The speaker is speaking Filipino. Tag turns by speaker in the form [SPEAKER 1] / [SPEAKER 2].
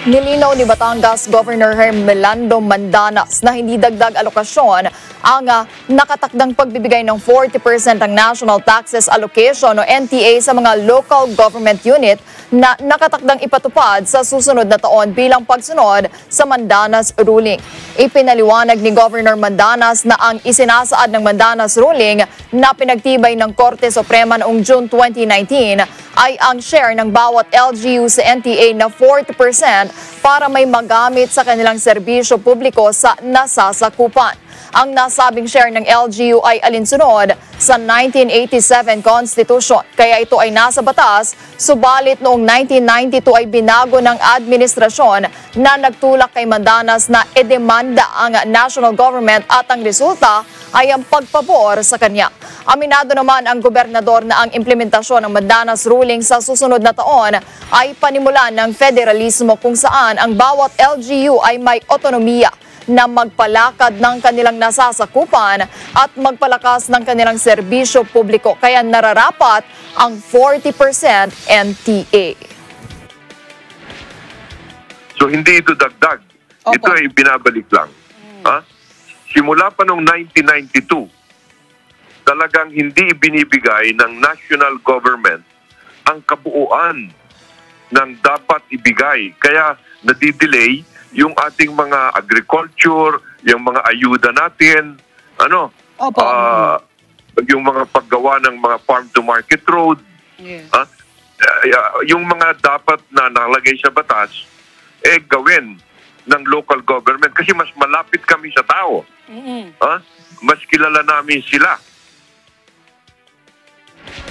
[SPEAKER 1] Nilinaw ni Batangas Governor Hermelando Mandanas na hindi dagdag alokasyon ang nakatakdang pagbibigay ng 40% ng National Taxes Allocation o NTA sa mga local government unit na nakatakdang ipatupad sa susunod na taon bilang pagsunod sa Mandanas ruling. Ipinaliwanag ni Governor Mandanas na ang isinasaad ng Mandanas ruling na pinagtibay ng Korte Suprema noong June 2019 ay ang share ng bawat LGU sa NTA na 40% para may magamit sa kanilang serbisyo publiko sa nasasakupan. Ang nasabing share ng LGU ay alinsunod sa 1987 Constitution, kaya ito ay nasa batas, subalit noong 1992 ay binago ng administrasyon na nagtulak kay Mandanas na edemanda ang national government at ang resulta ay ang pagpabor sa kanya. Aminado naman ang gobernador na ang implementasyon ng Mandanas ruling sa susunod na taon ay panimulan ng federalismo kung saan ang bawat LGU ay may otonomiya na magpalakad ng kanilang nasasakupan at magpalakas ng kanilang serbisyo publiko. Kaya nararapat ang 40% NTA.
[SPEAKER 2] So hindi ito dagdag.
[SPEAKER 1] Opo.
[SPEAKER 2] Ito ay binabalik lang. Ha? Simula pa noong 1992, talagang hindi ibinibigay ng national government ang kabuuan ng dapat ibigay. Kaya nadidelay yung ating mga agriculture, yung mga ayuda natin,
[SPEAKER 1] Opo.
[SPEAKER 2] yung mga paggawa ng mga farm-to-market road, yung mga dapat na nakalagay sa batas, gawin ng local government kasi mas malapit kami sa tao. Mas kilala namin sila.